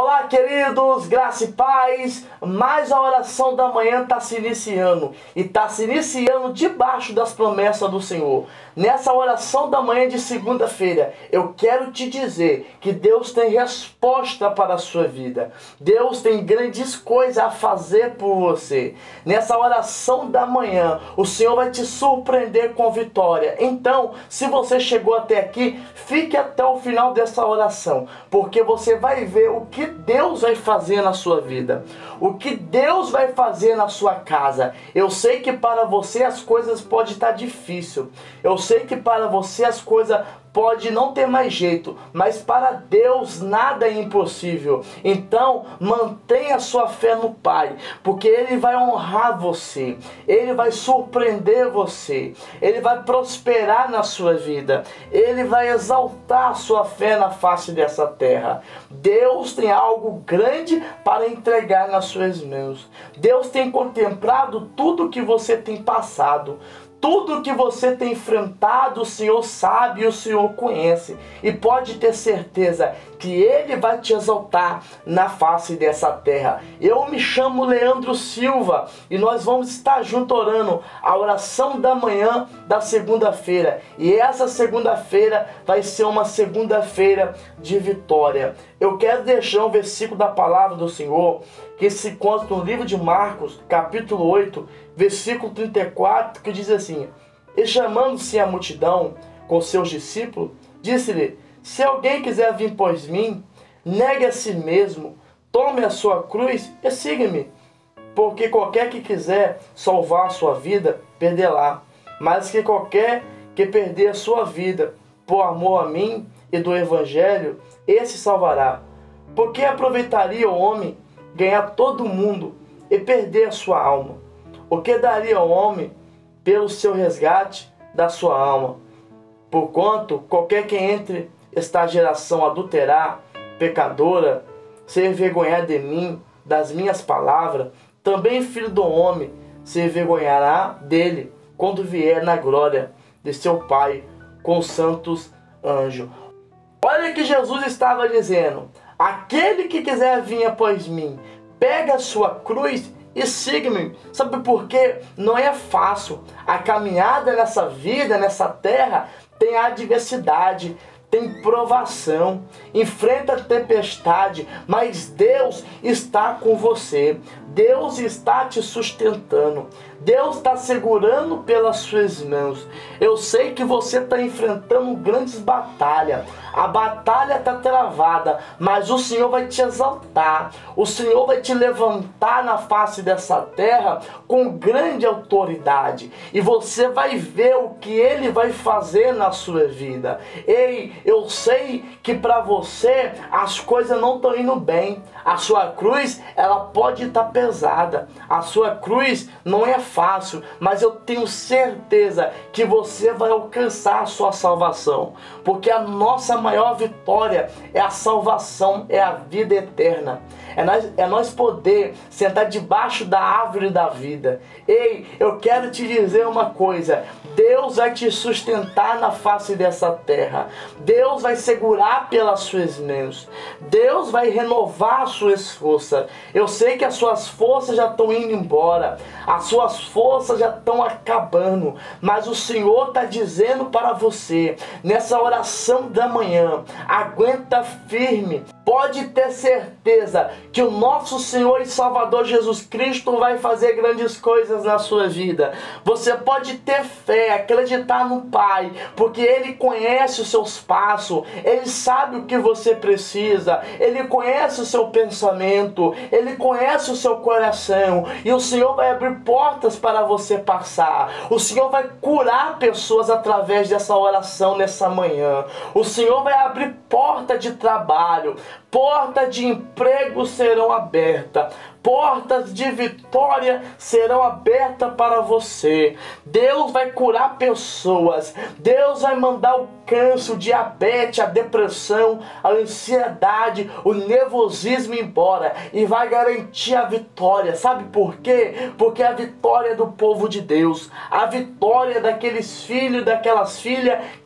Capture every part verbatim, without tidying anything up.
Olá, queridos, graça e paz. Mais a oração da manhã está se iniciando. E está se iniciando debaixo das promessas do Senhor. Nessa oração da manhã de segunda-feira, eu quero te dizer que Deus tem resposta para a sua vida. Deus tem grandes coisas a fazer por você. Nessa oração da manhã, o Senhor vai te surpreender com vitória. Então, se você chegou até aqui, fique até o final dessa oração, porque você vai ver o que Deus vai fazer na sua vida, o que Deus vai fazer na sua casa. Eu sei que para você as coisas podem estar difíceis, eu sei que para você as coisas pode não ter mais jeito, mas para Deus nada é impossível. Então mantenha sua fé no Pai, porque Ele vai honrar você, Ele vai surpreender você, Ele vai prosperar na sua vida, Ele vai exaltar a sua fé na face dessa terra. Deus tem algo grande para entregar nas suas mãos. Deus tem contemplado tudo que você tem passado. Tudo que você tem enfrentado, o Senhor sabe e o Senhor conhece. E pode ter certeza que Ele vai te exaltar na face dessa terra. Eu me chamo Leandro Silva e nós vamos estar junto orando a oração da manhã da segunda-feira. E essa segunda-feira vai ser uma segunda-feira de vitória. Eu quero deixar um versículo da palavra do Senhor que se encontra no livro de Marcos, capítulo oito, versículo trinta e quatro, que diz assim: E chamando-se a multidão com seus discípulos, disse-lhe: Se alguém quiser vir após mim, negue a si mesmo, tome a sua cruz e siga-me. Porque qualquer que quiser salvar a sua vida, perderá. Mas que qualquer que perder a sua vida por amor a mim e do evangelho, esse salvará. Porque aproveitaria o homem ganhar todo o mundo e perder a sua alma? O que daria ao homem pelo seu resgate da sua alma? Porquanto qualquer que entre esta geração adulterar, pecadora, se envergonhar de mim, das minhas palavras, também filho do homem se envergonhará dele quando vier na glória de seu Pai com os santos anjos. Olha que Jesus estava dizendo: aquele que quiser vir após mim, pega a sua cruz e siga-me. Sabe por quê? Não é fácil. A caminhada nessa vida, nessa terra, tem adversidade, tem provação, enfrenta tempestade, mas Deus está com você. Deus está te sustentando. Deus está segurando pelas suas mãos. Eu sei que você está enfrentando grandes batalhas. A batalha está travada, mas o Senhor vai te exaltar. O Senhor vai te levantar na face dessa terra com grande autoridade. E você vai ver o que Ele vai fazer na sua vida. Ei, eu sei que para você as coisas não estão indo bem. A sua cruz, ela pode estar pesada. A sua cruz não é fácil, mas eu tenho certeza que você vai alcançar a sua salvação. Porque a nossa maior vitória é a salvação, é a vida eterna. É nós, é nós poder sentar debaixo da árvore da vida. Ei, eu quero te dizer uma coisa: Deus vai te sustentar na face dessa terra. Deus vai segurar pelas suas mãos. Deus vai renovar as suas forças. Eu sei que as suas forças já estão indo embora. As suas forças já estão acabando. Mas o Senhor está dizendo para você, nessa oração da manhã: aguenta firme. Pode ter certeza que o nosso Senhor e Salvador Jesus Cristo vai fazer grandes coisas na sua vida. Você pode ter fé, acreditar no Pai, porque Ele conhece os seus passos, Ele sabe o que você precisa, Ele conhece o seu pensamento, Ele conhece o seu coração, e o Senhor vai abrir portas para você passar. O Senhor vai curar pessoas através dessa oração nessa manhã. O Senhor vai abrir porta de trabalho, portas de emprego serão abertas, portas de vitória serão abertas para você. Deus vai curar pessoas. Deus vai mandar o câncer, o diabetes, a depressão, a ansiedade, o nervosismo embora e vai garantir a vitória. Sabe por quê? Porque a vitória é do povo de Deus. A vitória daqueles filhos, daquelas filhas que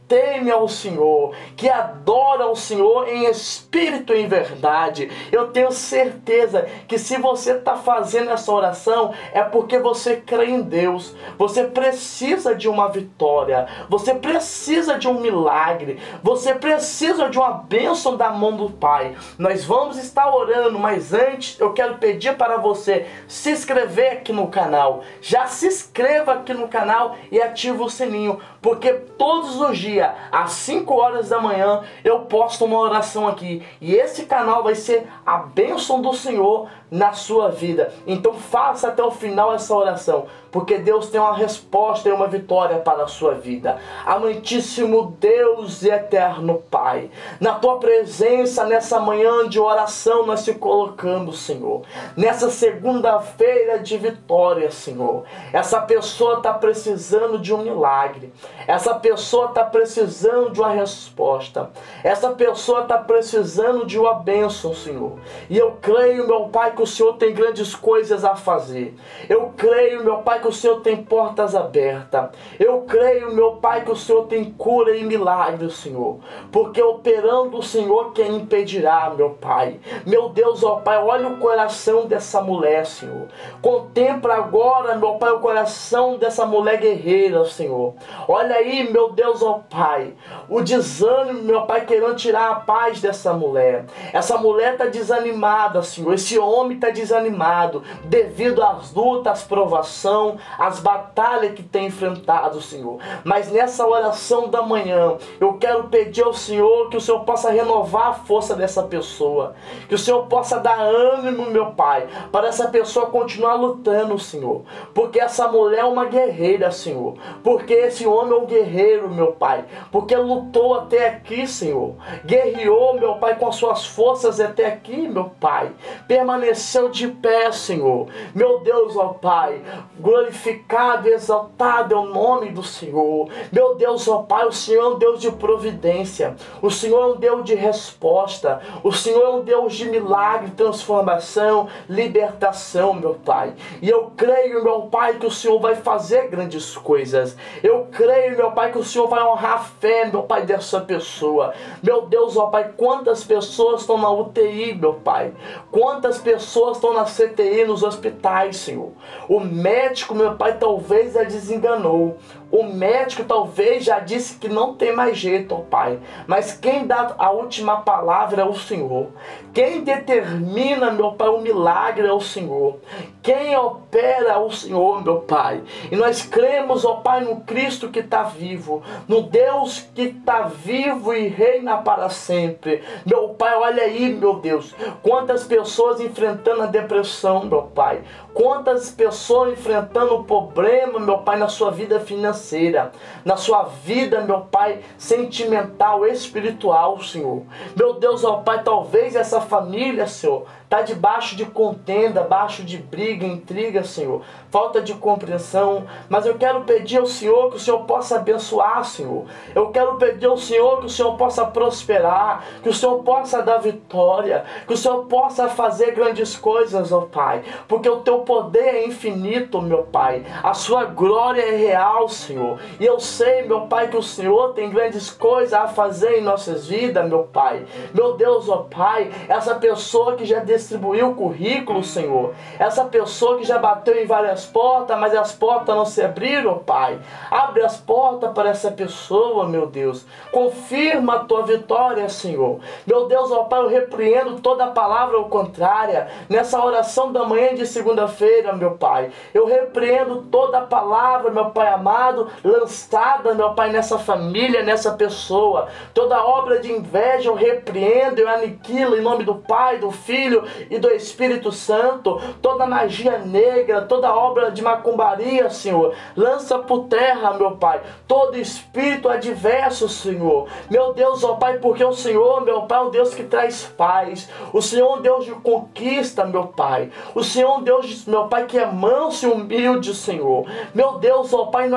teme ao Senhor, que adora ao Senhor em espírito e em verdade. Eu tenho certeza que se você está fazendo essa oração, é porque você crê em Deus. Você precisa de uma vitória, você precisa de um milagre, você precisa de uma bênção da mão do Pai. Nós vamos estar orando, mas antes eu quero pedir para você se inscrever aqui no canal. Já se inscreva aqui no canal e ativa o sininho, porque todos os dias, às cinco horas da manhã, eu posto uma oração aqui. E esse canal vai ser a bênção do Senhor na sua vida. Então faça até o final essa oração, porque Deus tem uma resposta e uma vitória para a sua vida. Amantíssimo Deus e eterno Pai, na tua presença nessa manhã de oração nós te colocamos, Senhor. Nessa segunda-feira de vitória, Senhor. Essa pessoa está precisando de um milagre. Essa pessoa está precisando de uma resposta. Essa pessoa está precisando de uma bênção, Senhor. E eu creio, meu Pai, que o Senhor tem grandes coisas a fazer. Eu creio, meu Pai, que o Senhor tem portas abertas. Eu creio, meu Pai, que o Senhor tem cura e milagre, Senhor. Porque operando o Senhor, quem impedirá, meu Pai? Meu Deus, ó Pai, olha o coração dessa mulher, Senhor. Contempla agora, meu Pai, o coração dessa mulher guerreira, Senhor. Olha aí, meu Deus, ó Pai, o desânimo, meu Pai, querendo tirar a paz dessa mulher. Essa mulher está desanimada, Senhor. Esse homem está desanimado devido às lutas, às provações, às batalhas que tem enfrentado, Senhor. Mas nessa oração da manhã, eu quero pedir ao Senhor que o Senhor possa renovar a força dessa pessoa. Que o Senhor possa dar ânimo, meu Pai, para essa pessoa continuar lutando, Senhor. Porque essa mulher é uma guerreira, Senhor. Porque esse homem é um guerreiro, meu Pai. Porque lutou até aqui, Senhor. Guerreou, meu Pai, com as suas forças até aqui, meu Pai. Permaneceu de pé, Senhor. Meu Deus, ó Pai, glorificado e exaltado é o nome do Senhor. Meu Deus, ó Pai, o Senhor é um Deus de providência. O Senhor é um Deus de resposta. O Senhor é um Deus de milagre, transformação, libertação, meu Pai. E eu creio, meu Pai, que o Senhor vai fazer grandes coisas. Eu creio, meu Pai, que o Senhor vai honrar a fé, meu Pai, dessa pessoa. Meu Deus, ó Pai, quantas pessoas estão na U T I, meu Pai. Quantas pessoas estão na C T I, nos hospitais, Senhor. O médico, meu Pai, talvez a desenganou. O médico talvez já disse que não tem mais jeito, ó Pai. Mas quem dá a última palavra é o Senhor. Quem determina, meu Pai, o milagre é o Senhor. Quem opera é o Senhor, meu Pai. E nós cremos, ó Pai, no Cristo que está vivo. No Deus que está vivo e reina para sempre. Meu Pai, olha aí, meu Deus. Quantas pessoas enfrentando a depressão, meu Pai. Quantas pessoas enfrentando o problema, meu Pai, na sua vida financeira, na sua vida, meu Pai, sentimental, espiritual, Senhor. Meu Deus, ó Pai, talvez essa família, Senhor, está debaixo de contenda, debaixo de briga, intriga, Senhor, falta de compreensão. Mas eu quero pedir ao Senhor que o Senhor possa abençoar, Senhor. Eu quero pedir ao Senhor que o Senhor possa prosperar, que o Senhor possa dar vitória, que o Senhor possa fazer grandes coisas, ó Pai, porque o teu poder é infinito, meu Pai. A sua glória é real, Senhor. E eu sei, meu Pai, que o Senhor tem grandes coisas a fazer em nossas vidas, meu Pai. Meu Deus, ó Pai, essa pessoa que já distribuiu o currículo, Senhor. Essa pessoa que já bateu em várias portas, mas as portas não se abriram, Pai. Abre as portas para essa pessoa, meu Deus. Confirma a tua vitória, Senhor. Meu Deus, ó Pai, eu repreendo toda a palavra ao contrária. Nessa oração da manhã de segunda-feira, meu Pai. Eu repreendo toda a palavra, meu Pai amado, lançada, meu Pai, nessa família, nessa pessoa. Toda obra de inveja eu repreendo, eu aniquilo em nome do Pai, do Filho e do Espírito Santo. Toda magia negra, toda obra de macumbaria, Senhor, lança por terra, meu Pai. Todo espírito adverso, Senhor. Meu Deus, ó Pai, porque o Senhor, meu Pai, é o Deus que traz paz. O Senhor é um Deus de conquista, meu Pai. O Senhor é um Deus, meu Pai, que é manso e humilde, Senhor. Meu Deus, ó Pai, nós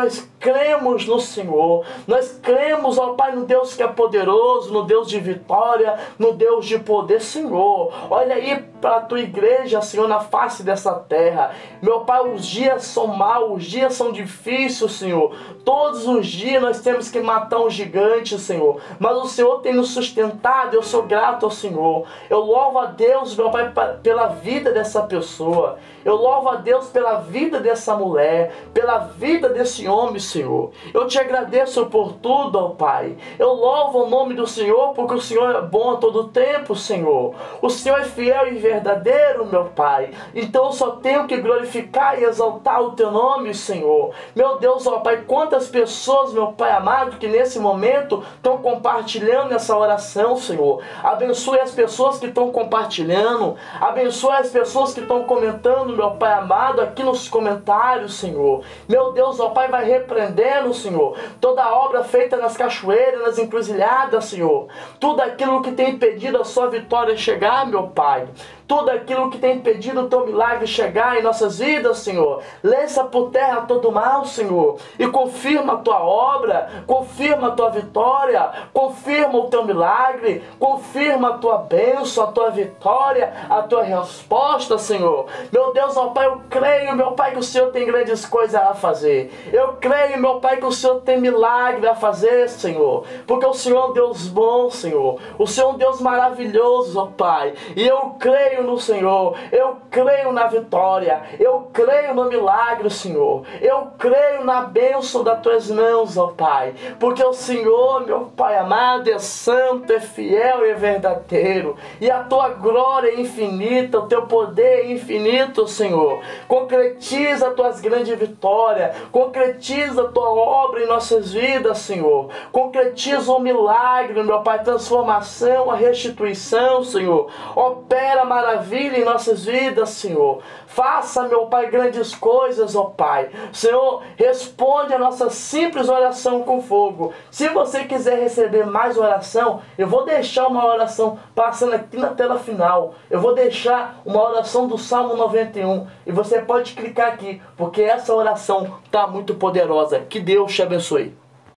cremos no Senhor, nós cremos, ó Pai, no Deus que é poderoso, no Deus de vitória, no Deus de poder, Senhor. Olha aí para a tua igreja, Senhor, na face dessa terra. Meu Pai, os dias são maus, os dias são difíceis, Senhor. Todos os dias nós temos que matar um gigante, Senhor, mas o Senhor tem nos sustentado. Eu sou grato ao Senhor. Eu louvo a Deus, meu Pai, pela vida dessa pessoa. Eu louvo a Deus pela vida dessa mulher, pela vida desse homem, Senhor. Eu te agradeço por tudo, ó Pai. Eu louvo o nome do Senhor, porque o Senhor é bom a todo tempo, Senhor. O Senhor é fiel e verdadeiro, meu Pai. Então eu só tenho que glorificar e exaltar o teu nome, Senhor. Meu Deus, ó Pai, quantas pessoas, meu Pai amado, que nesse momento estão compartilhando essa oração, Senhor. Abençoe as pessoas que estão compartilhando. Abençoe as pessoas que estão comentando, meu Pai amado, aqui nos comentários, Senhor. Meu Deus, ó Pai, vai repreendendo, Senhor, toda obra feita nas cachoeiras, nas encruzilhadas, Senhor. Tudo aquilo que tem impedido a sua vitória chegar, meu Pai. Tudo aquilo que tem impedido o teu milagre chegar em nossas vidas, Senhor. Lança por terra todo mal, Senhor. E confirma a tua obra, confirma a tua vitória, confirma o teu milagre, confirma a tua bênção, a tua vitória, a tua resposta, Senhor. Meu Deus, ó Pai, eu creio, meu Pai, que o Senhor tem grandes coisas a fazer. Eu creio, meu Pai, que o Senhor tem milagre a fazer, Senhor. Porque o Senhor é um Deus bom, Senhor. O Senhor é um Deus maravilhoso, ó Pai. E eu creio no Senhor, eu creio na vitória, eu creio no milagre, Senhor, eu creio na bênção das tuas mãos, ó Pai, porque o Senhor, meu Pai amado, é santo, é fiel e é verdadeiro, e a tua glória é infinita, o teu poder é infinito, Senhor. Concretiza as tuas grandes vitórias, concretiza a tua obra em nossas vidas, Senhor, concretiza o milagre, meu Pai, transformação, a restituição, Senhor, opera maravilha em nossas vidas, Senhor. Faça, meu Pai, grandes coisas, ó Pai. Senhor, responde a nossa simples oração com fogo. Se você quiser receber mais oração, eu vou deixar uma oração passando aqui na tela final. Eu vou deixar uma oração do Salmo noventa e um. E você pode clicar aqui, porque essa oração está muito poderosa. Que Deus te abençoe.